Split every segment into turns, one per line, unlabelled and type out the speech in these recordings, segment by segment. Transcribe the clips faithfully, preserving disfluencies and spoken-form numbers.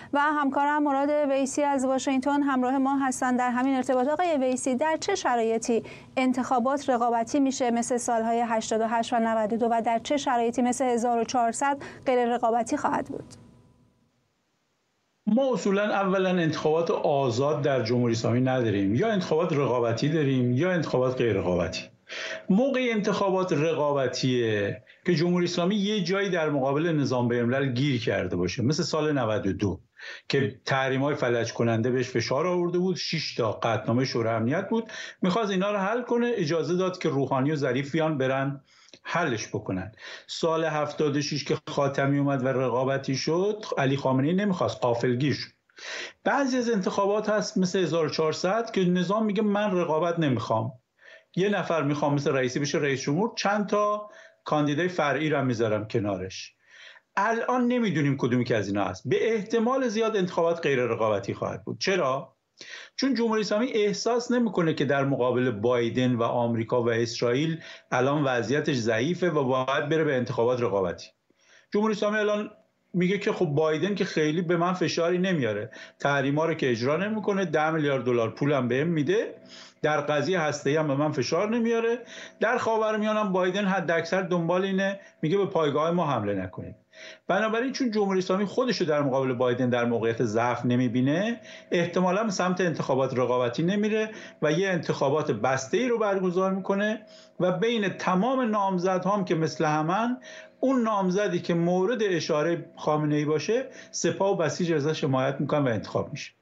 و همکارم مراد ویسی از واشنگتن همراه ما هستند در همین ارتباط. آقای ویسی، در چه شرایطی انتخابات رقابتی میشه مثل سالهای هشتاد و هشت و نود و دو و در چه شرایطی مثل هزار و چهارصد غیر رقابتی خواهد بود؟
ما اصولا اولا انتخابات آزاد در جمهوری اسلامی نداریم، یا انتخابات رقابتی داریم یا انتخابات غیر رقابتی. موقع انتخابات رقابتیه که جمهوری اسلامی یه جایی در مقابل نظام بین‌الملل گیر کرده باشه، مثل سال نود و دو که تحریم‌های فلج کننده بهش فشار آورده بود، شش تا قطعنامه شورای امنیت بود، می‌خواست اینا رو حل کنه، اجازه داد که روحانی و ظریف بیان برن حلش بکنن. سال هفتاد و شش که خاتمی اومد و رقابتی شد، علی خامنه‌ای نمیخواست، غافلگیر شد. بعضی از انتخابات هست مثل هزار و چهارصد که نظام میگه من رقابت نمیخوام، یه نفر میخوام مثل رئیسی بشه رئیس جمهور، چند تا کاندیدای فرعی رو میذارم کنارش. الان نمیدونیم کدومی که از اینا هست. به احتمال زیاد انتخابات غیر رقابتی خواهد بود. چرا؟ چون جمهوری اسلامی احساس نمیکنه که در مقابل بایدن و آمریکا و اسرائیل الان وضعیتش ضعیفه و باید بره به انتخابات رقابتی. جمهوری اسلامی الان میگه که خب بایدن که خیلی به من فشاری نمیاره، تحریما رو که اجرا نمیکنه، ده میلیارد دلار پولم بهم میده، در قضیه هسته‌ای هم به من فشار نمیاره. در خاورمیانه بایدن حداکثر دنبال اینه، میگه به پایگاه ما حمله نکنید. بنابراین چون جمهوری اسلامی خودش رو در مقابل بایدن در موقعیت ضعف نمیبینه، احتمالاً به سمت انتخابات رقابتی نمیره و یه انتخابات بسته‌ای رو برگزار میکنه و بین تمام نامزدها هم که مثل همن، اون نامزدی که مورد اشاره خامنه‌ای باشه سپاه و بسیج ازش حمایت میکنن و انتخاب میشه.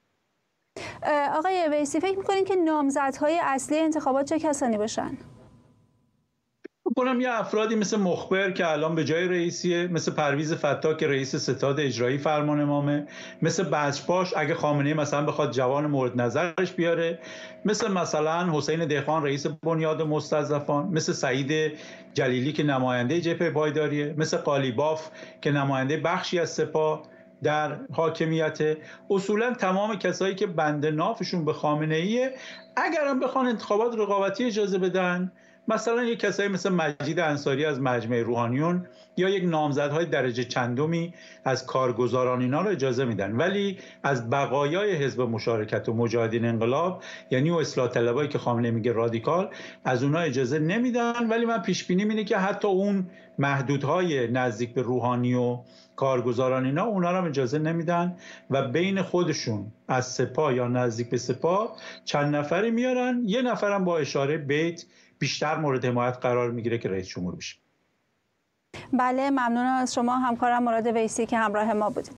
آقای ویسی، فکر میکنین که نامزدهای اصلی انتخابات چه کسانی باشن؟
کنم یه افرادی مثل مخبر که الان به جای رئیسیه، مثل پرویز فتاح که رئیس ستاد اجرایی فرمان امامه، مثل بچپاش اگه خامنه‌ای مثلا بخواد جوان مورد نظرش بیاره، مثل مثلا حسین دهقان رئیس بنیاد مستضعفان، مثل سعید جلیلی که نماینده جبهه پایداریه، مثل قالیباف که نماینده بخشی از سپاه در حاکمیت. اصولا تمام کسایی که بند نافشون به خامنه‌ایه، اگر هم بخوان انتخابات رقابتی اجازه بدن، مثلا یک کسایی مثل مجید انصاری از مجمع روحانیون یا یک نامزدهای درجه چندمی از کارگزاران اینا رو اجازه میدن، ولی از بقایای حزب مشارکت و مجاهدین انقلاب، یعنی و اصلاح طلبایی که خامنه‌ای میگه رادیکال، از اونها اجازه نمیدن. ولی من پیش بینی اینه که حتی اون محدودهای نزدیک به روحانی و کارگزاران اینا، اونا رو اجازه نمیدن و بین خودشون از سپاه یا نزدیک به سپاه چند نفری میارن، یه نفرم با اشاره بیت بیشتر مورد حمایت قرار میگیره که رئیس جمهور بشه.
بله، ممنونم از شما همکارم مراد ویسی که همراه ما بودید.